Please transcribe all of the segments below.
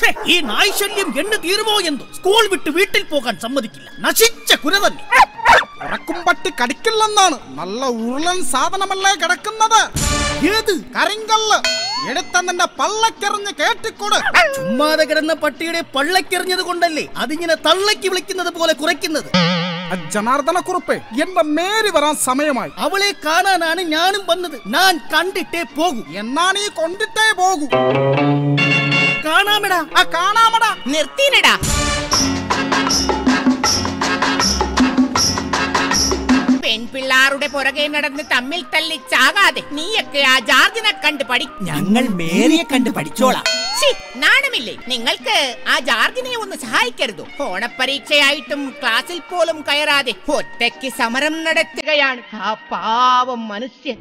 ഈ നായ്ശല്യം എന്ന് തീരുമോ എന്തോ. സ്കൂൾ വിട്ട് വീട്ടിൽ പോകാൻ സമ്മതിക്കില്ല. നശിച്ച കുര തന്നെ. ഉറക്കുംപട്ടി കടിക്കില്ലെന്നാണ്. നല്ല ഉരുളൻ സാധനമല്ലേ കിടക്കുന്നത്. ഏത് കരിങ്കല്ല് എടുത്തന്നെ പള്ളക്കെറിഞ്ഞ് കേട്ടിക്കൊടു. ചുമ്മാതെ കിടന്ന പട്ടിയുടെ പള്ളക്കെറിഞ്ഞത് കൊണ്ടല്ലേ അതിങ്ങനെ തള്ളക്കി വിളിക്കുന്നത് പോലെ കുറയ്ക്കുന്നത്. ജനാർദ്ദന കുറുപ്പേ, എന്റെ മേരി വരാൻ സമയമായി. അവളെ കാണാനാണ് ഞാനും വന്നത്. ഞാൻ കണ്ടിട്ടേ പോകൂ. എന്നാണ് ഈ കൊണ്ടിട്ടേ പോകൂ. കാണാമെടാ. കാണാമടാ. നിർത്തിയിടാ. പെൺപിള്ളാരുടെ പുറകെ നടന്ന് തമ്മിൽ തല്ലി ചാകാതെ നീയൊക്കെ ആ ജാർജിനെ കണ്ട് പഠി. ഞങ്ങൾ മേരിയെ കണ്ട് പഠിച്ചോളാം. നാണമില്ലേ നിങ്ങൾക്ക്? ആ ജാർജിനെ ഒന്ന് സഹായിക്കരുതോ? ഓണപ്പരീക്ഷയായിട്ടും ക്ലാസ്സിൽ പോലും കയറാതെ ഒറ്റയ്ക്ക് സമരം നടത്തുകയാണ് ആ പാവം മനുഷ്യൻ.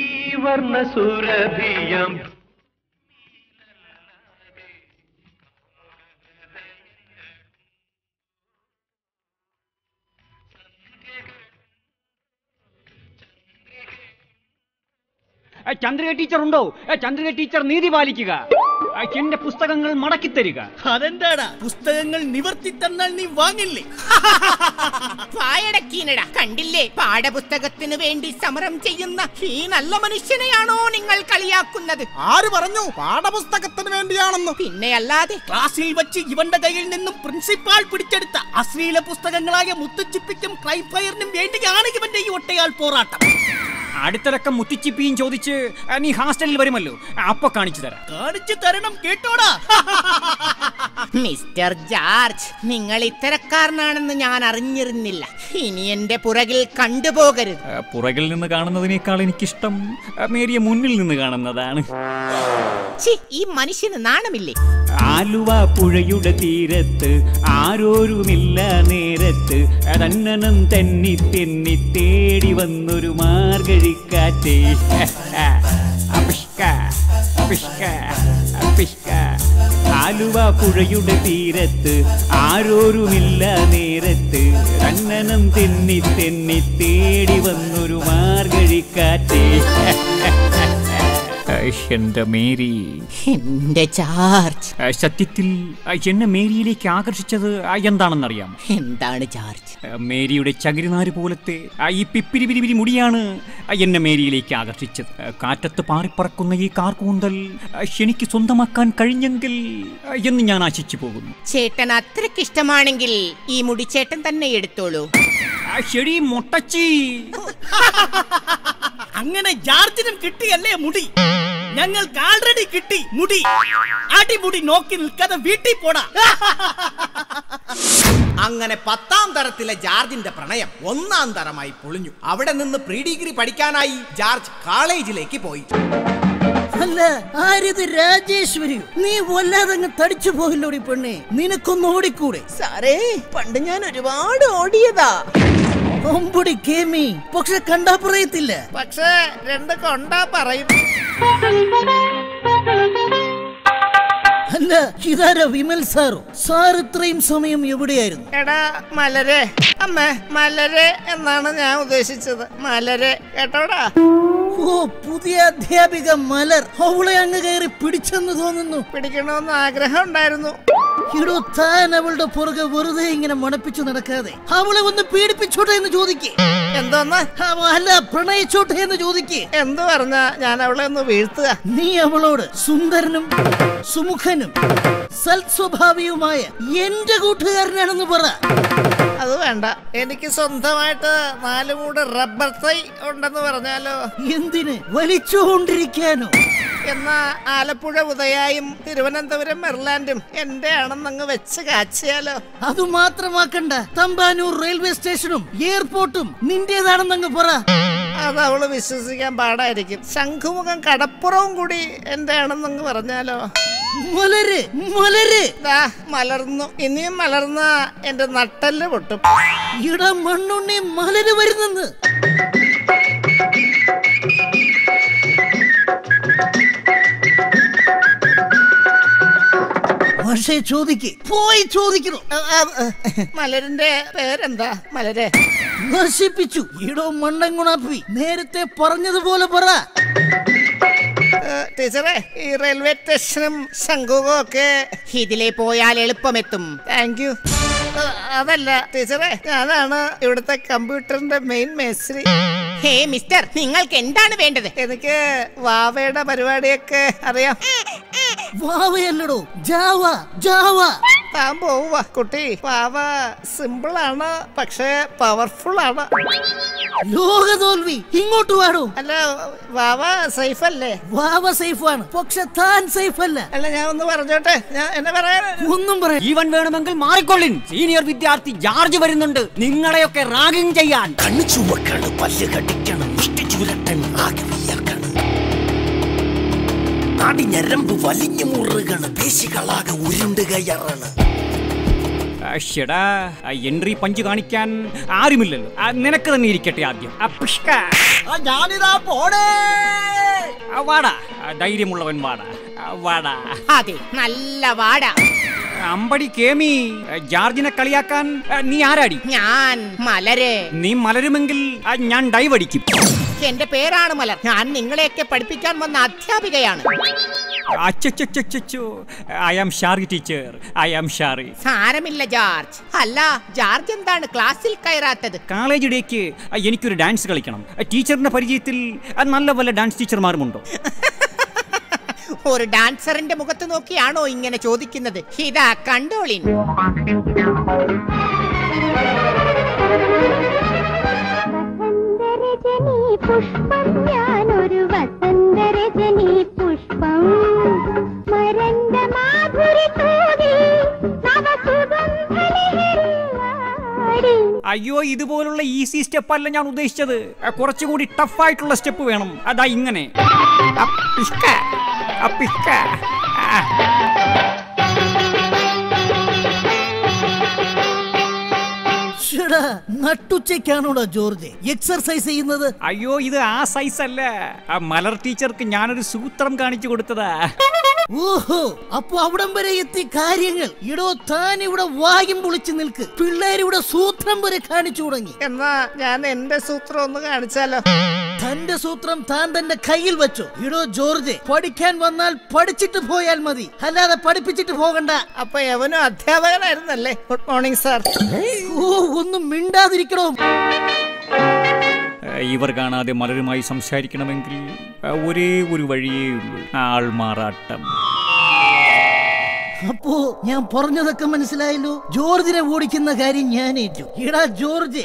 ചന്ദ്രിക ടീച്ചർ ഉണ്ടോ? ചന്ദ്രിക ടീച്ചർ നീതി പാലിക്കുക. എന്റെ പുസ്തകങ്ങൾ മടക്കി തരിക. അതെന്താടാ? പുസ്തകങ്ങൾ നിവർത്തി തന്നാൽ നീ വാങ്ങില്ലേ? വായടക്കീനടാ. കണ്ടില്ലേ, പാഠപുസ്തകത്തിന് വേണ്ടി സമരം ചെയ്യുന്ന ഈ നല്ല മനുഷ്യനെയാണോ നിങ്ങൾ കളിയാക്കുന്നത്? ആര് പറഞ്ഞു പാഠപുസ്തകത്തിന് വേണ്ടിയാണെന്ന്? പിന്നെ അല്ലാതെ. ക്ലാസ്സിൽ വെച്ച് ഇവന്റെ കയ്യിൽ നിന്നും പ്രിൻസിപ്പാൾ പിടിച്ചെടുത്ത അശ്ലീല പുസ്തകങ്ങളായ മുത്തുച്ചിപ്പിക്കും ക്രൈഫയറിനും വേണ്ടിയാണ് ഇവന്റെ ഈ ഒട്ടയാൾ പോരാട്ടം. അടുത്തിടക്കം മുത്തിച്ചിപ്പിയും ചോദിച്ച് നീ ഹാസ്റ്റലിൽ വരുമല്ലോ, അപ്പൊ കാണിച്ചു തരാം. കാണിച്ചു തരണം കേട്ടോടാ. മിസ്റ്റർ ജോർജ്, നിങ്ങൾ ഇത്തരക്കാരനാണെന്ന് ഞാൻ അറിഞ്ഞിരുന്നില്ല. ഇനി എന്റെ പുറകിൽ കണ്ടുപോകരുത്. പുറകിൽ നിന്ന് കാണുന്നതിനേക്കാൾ എനിക്കിഷ്ടം മേരിയെ മുന്നിൽ നിന്ന് കാണുന്നതാണ്. ഈ മനുഷ്യന് നാണമില്ലേ? ആലുവ പുഴയുടെ തീരത്ത് ആരോരുമില്ല നേരത്ത് തന്നനം തെന്നി തെന്നി തേടി വന്നൊരു മാർഗഴിക്കാറ്റേ. ആലുവ പുഴയുടെ തീരത്ത് ആരോരുമില്ല നേരത്ത് തന്നനം തെന്നി തെന്നി തേടി വന്നൊരു മാർഗഴിക്കാറ്റേ. എന്റെ മേരി, എന്റെ ജോർജ്. സത്യത്തിൽ എന്നെ മേരിയിലേക്ക് ആകർഷിച്ചത് എന്താണെന്നറിയാം? എന്താണ് ജോർജ്? മേരിയുടെ ചകിരിനാര് പോലത്തെ ഈ പിപ്പിരി മുടിയാണ് എന്നെ മേരിയിലേക്ക് ആകർഷിച്ചത്. കാറ്റത്ത് പാറിപ്പറക്കുന്ന ഈ കാർകൂന്തൽ എനിക്ക് സ്വന്തമാക്കാൻ കഴിഞ്ഞെങ്കിൽ എന്ന് ഞാൻ ആശിച്ചു പോകുന്നു. ചേട്ടൻ അത്രയ്ക്ക് ഇഷ്ടമാണെങ്കിൽ ഈ മുടി ചേട്ടൻ തന്നെ എടുത്തോളൂ. ശരി മൊട്ടച്ചി. അങ്ങനെ ജോർജിനും കിട്ടിയല്ലേ മുടി? ഞങ്ങൾക്ക് ആൾറെഡി കിട്ടി മുടി. അടിമുടി നോക്കി നിൽക്കാതെ വീട്ടിൽ പോടാ. അങ്ങനെ 10ാം തരത്തിലെ ജോർജിന്റെ പ്രണയം 1ാം തരമായി പൊളിഞ്ഞു. അവിടെ നിന്ന് പ്രീ ഡിഗ്രി പഠിക്കാനായി ജോർജ് കോളേജിലേക്ക് പോയി. അല്ല, ആരിത് രാജേശ്വരി? നീ വല്ലാതങ്ങ് തടിച്ചു പോയില്ലോടി പെണ്ണെ. നിനക്കൊന്ന് ഓടിക്കൂടെ? സാറേ, പണ്ട് ഞാൻ ഒരുപാട് ഓടിയതാ. ഒമ്പടി കേമി. പക്ഷെ കണ്ടാ പറയത്തില്ല. പക്ഷേ 2 കൊണ്ടാ പറയും. അല്ല, ഇതാരാ വിമൽ സാറോ? സാർ ഇത്രയും സമയം എവിടെയായിരുന്നു? എടാ മലരെ, അമ്മ മലരെ എന്നാണ് ഞാൻ ഉദ്ദേശിച്ചത്. മലരെ കേട്ടോടാ. ഓ, പുതിയ അധ്യാപിക മലർ. അവളെ അങ്ങ് കയറി പിടിച്ചെന്ന് തോന്നുന്നു. പിടിക്കണമെന്ന് ആഗ്രഹം ഉണ്ടായിരുന്നു. ഇടോ, താൻ അവളുടെ പുറകെ വെറുതെ ഇങ്ങനെ മണപ്പിച്ചു നടക്കാതെ അവളെ ഒന്ന് പീഡിപ്പിച്ചോട്ടെ എന്ന് ചോദിക്കേ. എന്തോന്ന്? അല്ല, പ്രണയിച്ചോട്ടെ എന്ന് ചോദിക്കേ. എന്ത് പറഞ്ഞാ ഞാൻ അവളെ ഒന്ന് വീഴ്ത്തുക? നീ അവളോട് സുന്ദരനും സുമുഖനും സൽസ്വഭാവിയുമായ എന്റെ കൂട്ടുകാരനാണെന്ന് പറ. അത് വേണ്ട, എനിക്ക് സ്വന്തമായിട്ട് 4 മൂട് റബ്ബർ തൈ ഉണ്ടെന്ന് പറഞ്ഞാലോ? എന്തിന്? വലിച്ചുകൊണ്ടിരിക്കാനോ? എന്നാ ആലപ്പുഴ ഉദയായും തിരുവനന്തപുരം മെർലാൻഡും എന്റെ ആണെന്നങ്ങ് വെച്ച് കാച്ചിയാലോ? അത് മാത്രമാക്കണ്ട, തമ്പാനൂർ റെയിൽവേ സ്റ്റേഷനും എയർപോർട്ടും നിന്റേതാണെന്നങ്ങ് പറ. അത് അവള് വിശ്വസിക്കാൻ പാടായിരിക്കും. ശംഖുമുഖം കടപ്പുറവും കൂടി എന്റെ ആണെന്നങ്ങ് പറഞ്ഞാലോ? മലര് മലര് മലർന്നു. ഇനിയും മലർന്ന എന്റെ നട്ടല് പൊട്ടും. ഇട മണ്ണുണ്ണി മലര് വരുന്നെന്ന്. പക്ഷേ ചോദിക്ക്, പോയി ചോദിക്കണോ? മലരിന്റെ പേരെന്താ? മലരെ നശിപ്പിച്ചു. ഇടോ മണ്ടൻ ഗുണാപ്പി, നേരത്തെ പറഞ്ഞതുപോലെ പറ. ടീച്ചറെ, ഈ റെയിൽവേ സ്റ്റേഷനും ശംഖുവും ഒക്കെ ഇതിലേ പോയാൽ എളുപ്പമെത്തും. Thank you. അതല്ല ടീച്ചറെ, ഞാനാണ് ഇവിടുത്തെ കമ്പ്യൂട്ടറിന്റെ മെയിൻ മേസ്ത്രി. ഹേ മിസ്റ്റർ, നിങ്ങൾക്ക് എന്താണ് വേണ്ടത്? എനിക്ക് വാവയുടെ പരിപാടിയൊക്കെ അറിയാം. വാവയല്ലടോ, ജാവ. ജാവ താൻ പോവുക കുട്ടി. വാവ സിമ്പിൾ ആണ്, പക്ഷേ പവർഫുൾ ആണ്. ലോക തോൽവി. ഇങ്ങോട്ട് വാടോ. അല്ല, വാവ സേഫ് അല്ലേ? വാവ സേഫ് ആണ്, പക്ഷെ താൻ സേഫ് അല്ല. അല്ല, ഞാൻ ഒന്ന് പറഞ്ഞോട്ടെ. ഞാൻ എന്നെ പറയാൻ ഒന്നും പറയാം. ജീവൻ വേണമെങ്കിൽ മാറിക്കൊള്ളിൻ. സീനിയർ വിദ്യാർത്ഥി ജാർജ് വരുന്നുണ്ട് നിങ്ങളെയൊക്കെ റാഗിങ് ചെയ്യാൻ. കണ്ണു ചുവക്കണം, പല്ല് കടിക്കണം, മുഷ്ടി ചുരട്ടണം, ആകെ വിയർക്കണം. നാടിഞ്ഞരമ്പ് വലിഞ്ഞു മുറുകണ്, പേശികളാകെ ഉരുണ്ട് കയറണം. ഷെടാ, എൻട്രി പഞ്ച് കാണിക്കാൻ ആരുമില്ലല്ലോ. നിനക്ക് തന്നെ ഇരിക്കട്ടെ ആദ്യം. ഞാനിതാ പോടേ. വാടാ, ധൈര്യമുള്ളവൻ വാടാ. വാടാ. അതെ, നല്ല വാട. അമ്പടി കേമി, ജാർജിനെ കളിയാക്കാൻ നീ ആരാടി? ഞാൻ മലര്. നീ മലരുമെങ്കിൽ ഞാൻ ഡൈവ് അടിക്കും. എന്റെ പേരാണ് മലർ. ഞാൻ നിങ്ങളെയൊക്കെ പഠിപ്പിക്കാൻ വന്ന അധ്യാപികയാണ്. I am sorry teacher. I am sorry. സാരമില്ല ജോർജ്. അല്ല, ജോർജ് എന്താണ് ക്ലാസ്സിൽ കയറാത്തത്? കോളേജ് ഡേക്ക് എനിക്കൊരു ഡാൻസ് കളിക്കണം. ടീച്ചറിന്റെ പരിചയത്തിൽ നല്ല വല്ല ഡാൻസ് ടീച്ചർമാരുമുണ്ടോ? ഒരു ഡാൻസറിന്റെ മുഖത്ത് നോക്കിയാണോ ഇങ്ങനെ ചോദിക്കുന്നത്? ഇതാ കണ്ടോളിൻ. പുഷ്പം, ഞാനൊരു വസന്തരജനി പുഷ്പം, മരണ്ട മാധുരി തൂകി നവസുഗന്ധലഹരിയാടി. അയ്യോ, ഇതുപോലുള്ള ഈസി സ്റ്റെപ്പ് അല്ല ഞാൻ ഉദ്ദേശിച്ചത്. കുറച്ചുകൂടി ടഫായിട്ടുള്ള സ്റ്റെപ്പ് വേണം. അതാ ഇങ്ങനെ. നട്ടുച്ചയ്ക്കാണോടാ ജോർജ് എക്സർസൈസ് ചെയ്യുന്നത്? അയ്യോ, ഇത് ആ സൈസ് അല്ല. മലർ ടീച്ചർക്ക് ഞാനൊരു സൂത്രം കാണിച്ചു കൊടുത്തതാ. ഓഹോ, അപ്പൊ അവിടം വരെ എത്തി കാര്യങ്ങൾ. ഇടോ, താൻ ഇവിടെ വായും പൊളിച്ചു നിൽക്ക്. പിള്ളേരിവിടെ സൂത്രം വരെ കാണിച്ചു തുടങ്ങി. എന്നാ ഞാൻ എന്റെ സൂത്രം ഒന്ന് കാണിച്ചാലോ? തന്റെ സൂത്രം താൻ തന്നെ കയ്യിൽ വെച്ചോ. ഇടോ ജോർജ്, പഠിക്കാൻ വന്നാൽ പഠിച്ചിട്ട് പോയാൽ മതി, അല്ലാതെ പഠിപ്പിച്ചിട്ട് പോകണ്ട. അപ്പൊ എവനും അധ്യാപകനായിരുന്നല്ലേ? Good morning sir. ഓ, ഒന്നും മിണ്ടാതിരിക്കണോ. ഇവർ കാണാതെ മലരുമായി സംസാരിക്കണമെങ്കിൽ ഒരേ ഒരു വഴിയേ ഉള്ളൂ, ആൾമാറാട്ടം. അപ്പോ ഞാൻ പറഞ്ഞതൊക്കെ മനസ്സിലായല്ലോ. ജോർജിനെ ഓടിക്കുന്ന കാര്യം ഞാൻ ഏറ്റു. ഇടാ ജോർജ്.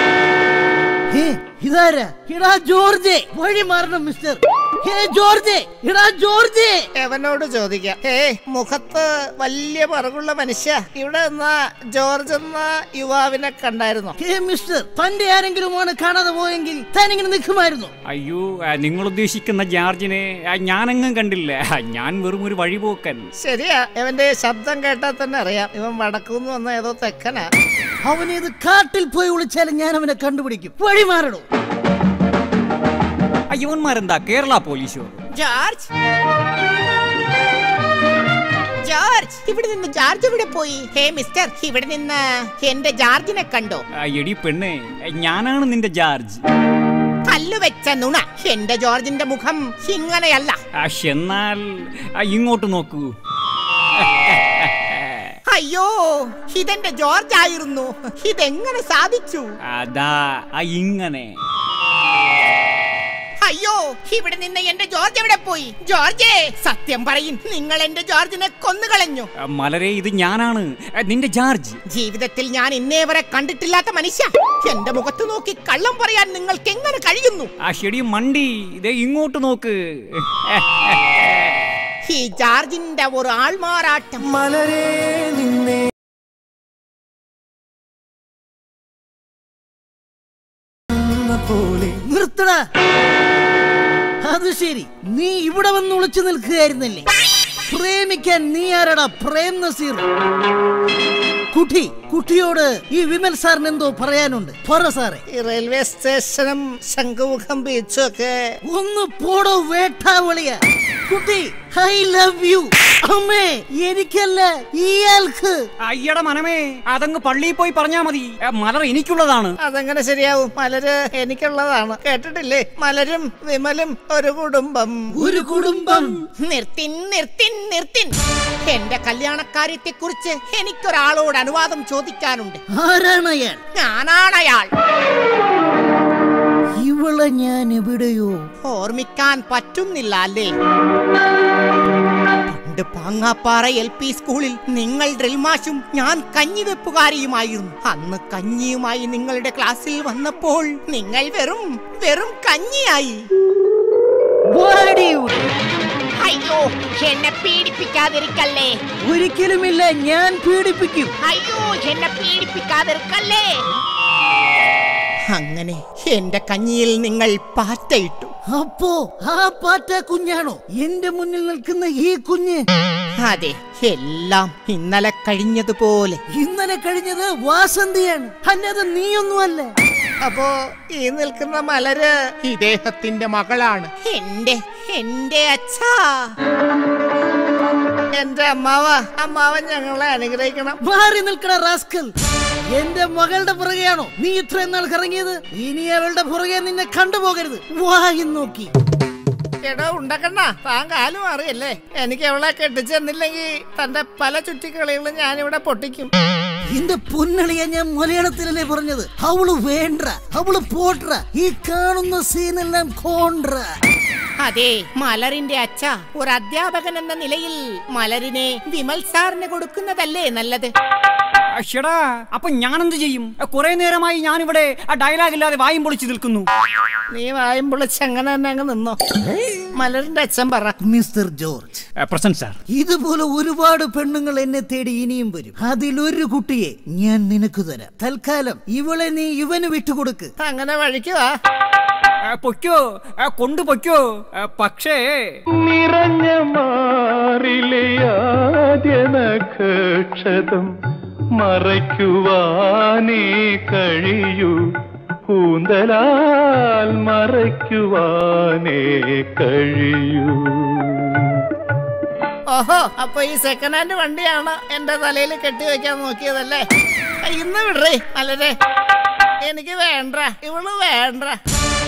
ഇതാരാ? ഇടാ ജോർജ്, വഴി മാറണം മിസ്റ്റർ. ഹേ ജോർജ്, ഇടാ ജോർജ്. എവനോട് ചോദിക്കാം. മുഖത്ത് വലിയ പറകുള്ള മനുഷ്യ, ഇവിടെ നിന്ന ജോർജ് എന്ന യുവാവിനെ കണ്ടായിരുന്നു? ഹേ മിസ്റ്റർ, തന്റെ ആരെങ്കിലുമാണ് കാണാതെ പോയെങ്കിൽ താൻ ഇങ്ങനെ നിൽക്കുമായിരുന്നു. അയ്യോ, നിങ്ങൾ ഉദ്ദേശിക്കുന്ന ജോർജിനെ ഞാനെങ്ങും കണ്ടില്ല. ഞാൻ വെറും ഒരു വഴിപോക്കൻ. ശരിയാ, ഇവന്റെ ശബ്ദം കേട്ടാൽ തന്നെ അറിയാം ഇവൻ വടക്കുന്ന് വന്ന ഏതോ തെക്കനാ. അവനേത് കാട്ടിൽ പോയി വിളിച്ചാലും ഞാൻ അവനെ കണ്ടുപിടിക്കും. വഴി മാറണോ. ഇവന്മാരെന്താ കേരള പോലീസോ? ജോർജ്, ജോർജ്, ഇവിടെ നിന്ന് ജോർജ് ഇവിടെ പോയി? ഹേ മിസ്റ്റർ, ഇവിടെ നിന്ന് എന്റെ ജോർജിനെ കണ്ടോ? എടി പെണ്ണേ, ഞാനാണ് നിന്റെ ജോർജ്. കല്ലുവെച്ച നുണ. എന്റെ ജോർജിന്റെ മുഖം ഇങ്ങനെയല്ല. എന്നാൽ ഇങ്ങോട്ട് നോക്കൂ. അയ്യോ, ഇതെന്റെ ജോർജ് ആയിരുന്നു. ഇതെങ്ങനെ സാധിച്ചു? അതാ ഇങ്ങനെ. അയ്യോ, ഇവിടെ നിന്ന് എന്റെ ജോർജ് എവിടെ പോയി? ജോർജേ, സത്യം പറയും, നിങ്ങൾ എന്റെ ജോർജിനെ കൊന്നുകളഞ്ഞു. മലരെ, ഇത് ഞാനാണ് നിന്റെ ജോർജ്. ജീവിതത്തിൽ ഞാൻ ഇന്നേ വരെ കണ്ടിട്ടില്ലാത്ത മനുഷ്യ. എന്റെ മുഖത്ത് നോക്കി കള്ളം പറയാൻ നിങ്ങൾക്ക് എങ്ങനെ കഴിയുന്നു? ശരി മണ്ടി, ഇതേ ഇങ്ങോട്ട് നോക്ക്. ഈ ജോർജിന്റെ ഒരു ആൾമാറാട്ടം. മലരെ നിന്നെ നിർത്തടാ. അത് ശരി, നീ ഇവിടെ വന്ന് ഒളിച്ചു നിൽക്കുകയായിരുന്നല്ലേ? പ്രേമിക്കാൻ നീ ആരടാ? പ്രേം നസീർ. കുട്ടിയോട് ഈ വിമൽ സാറിന് എന്തോ പറയാനുണ്ട്. പറ സാറേ. ഈ റെയിൽവേ സ്റ്റേഷനും ശംഖുമുഖം ബീച്ചും ഒക്കെ ഒന്ന് പോടോ വേട്ടാവളിയ. കുട്ടി, ഐ ലവ് യു. അമ്മേ, എനിക്കല്ല, ഇയാൾക്ക്. അയ്യട മനമേ, അതങ്ങ് പള്ളിയിൽ പോയി പറഞ്ഞാ മതി. മലർ എനിക്കുള്ളതാണ്. അതെങ്ങനെ ശരിയാവും? മലര് എനിക്കുള്ളതാണ്. കേട്ടിട്ടില്ലേ? മലരും വിമലും ഒരു കുടുംബം. ഒരു കുടുംബം. നിർത്തിൻ. എന്റെ കല്യാണക്കാര്യത്തെ കുറിച്ച് എനിക്കൊരാളോട് അനുവാദം ചോദിക്കാനുണ്ട്. ആരാണ് അയാൾ? ഞാനാണ് അയാൾ. ഇവളെ ഞാൻ എവിടെയോ ഓർമ്മിക്കാൻ പറ്റുന്നില്ല അല്ലേ? പണ്ട് പാങ്ങാപ്പാറ LP സ്കൂളിൽ നിങ്ങൾ ഡ്രിൽ മാഷും ഞാൻ കഞ്ഞിവെപ്പുകാരിയുമായിരുന്നു. അന്ന് കഞ്ഞിയുമായി നിങ്ങളുടെ ക്ലാസ്സിൽ വന്നപ്പോൾ നിങ്ങൾ വെറും കഞ്ഞിയായി. അയ്യോ, എന്നെ പീഡിപ്പിക്കാതിരിക്കല്ലേ. ഒരിക്കലുമില്ല, ഞാൻ പീഡിപ്പിക്കും. അയ്യോ, എന്നെ പീഡിപ്പിക്കാതിരിക്കല്ലേ. അങ്ങനെ എന്റെ കഞ്ഞിയിൽ നിങ്ങൾ പാറ്റയിട്ടു. അപ്പോ ആ പാറ്റ കുഞ്ഞാണോ എന്റെ മുന്നിൽ നിൽക്കുന്ന ഈ കുഞ്ഞ്? അതെ, എല്ലാം ഇന്നലെ കഴിഞ്ഞതുപോലെ. ഇന്നലെ കഴിഞ്ഞത് വാസന്തിയാണ്, അല്ലാതെ നീയൊന്നുമല്ല. അപ്പോ ഈ നിൽക്കുന്ന മലര് ഇദ്ദേഹത്തിന്റെ മകളാണ്. എന്റെ അച്ഛാ, എന്റെ അമ്മാവൻ ഞങ്ങളെ അനുഗ്രഹിക്കണം. മാറി നിൽക്കണ റാസ്കൽ. എന്റെ മകളുടെ പുറകെയാണോ നീ ഇത്രയും നാൾ കറങ്ങിയത്? ഇനി അവളുടെ പുറകെ നിന്നെ കണ്ടുപോകരുത്. വായി നോക്കി. എടോ ഉണ്ടക്കണ്ണ, താൻ കാലു മാറിയല്ലേ. എനിക്ക് അവളെ കെട്ടിച്ചെന്നില്ലെങ്കിൽ തന്റെ പല ചുറ്റിക്കളികളും ഞാനിവിടെ പൊട്ടിക്കും. എന്റെ പൊന്നളിയ, ഞാൻ മലയാളത്തിലല്ലേ പറഞ്ഞത്. അവള് വേണ്ട, അവള് പോട്ര. ഈ കാണുന്ന സീനെല്ലാം കോണ്ട്ര. അതെ, മലറിന്റെ അച്ഛ, ഒരു അധ്യാപകൻ എന്ന നിലയിൽ മലരിനെ വിമൽ സാറിന് കൊടുക്കുന്നതല്ലേ നല്ലത്? അപ്പൊ ഞാനെന്ത് ചെയ്യും? കുറെ നേരമായി ഞാനിവിടെ ഡയലോഗ് ഇല്ലാതെ വായും പൊളിച്ചു നിൽക്കുന്നു. നീ വായും പൊളിച്ച് അങ്ങനെ തന്നെ അങ്ങ് നിന്നോ. മലറിന്റെ അച്ഛൻ പറ. Mister George. Present sir. ഇതുപോലെ ഒരുപാട് പെണ്ണുങ്ങൾ എന്നെ തേടി ഇനിയും വരും. അതിലൊരു കുട്ടിയെ ഞാൻ നിനക്ക് തരാം. തൽക്കാലം ഇവളെ നീ ഇവന് വിട്ടുകൊടുക്ക്. അങ്ങനെ വഴിക്കുവാ. പൊയ്ക്കോ, കൊണ്ടുപൊയ്ക്കോ. പക്ഷേ നിറഞ്ഞ മാറിലെ ആദ്യ നക്ഷതം മറയ്ക്കുവാനേ കഴിയൂ, കൂന്തലാൽ മറയ്ക്കുവാനേ കഴിയൂ. ഓഹോ, അപ്പൊ ഈ സെക്കൻഡ് ഹാൻഡ് വണ്ടിയാണ് എന്റെ തലയിൽ കെട്ടിവെക്കാൻ നോക്കിയതല്ലേ? ഇന്ന് വിടറേ മലരെ, എനിക്ക് വേണ്ട, ഇവള് വേണ്ട.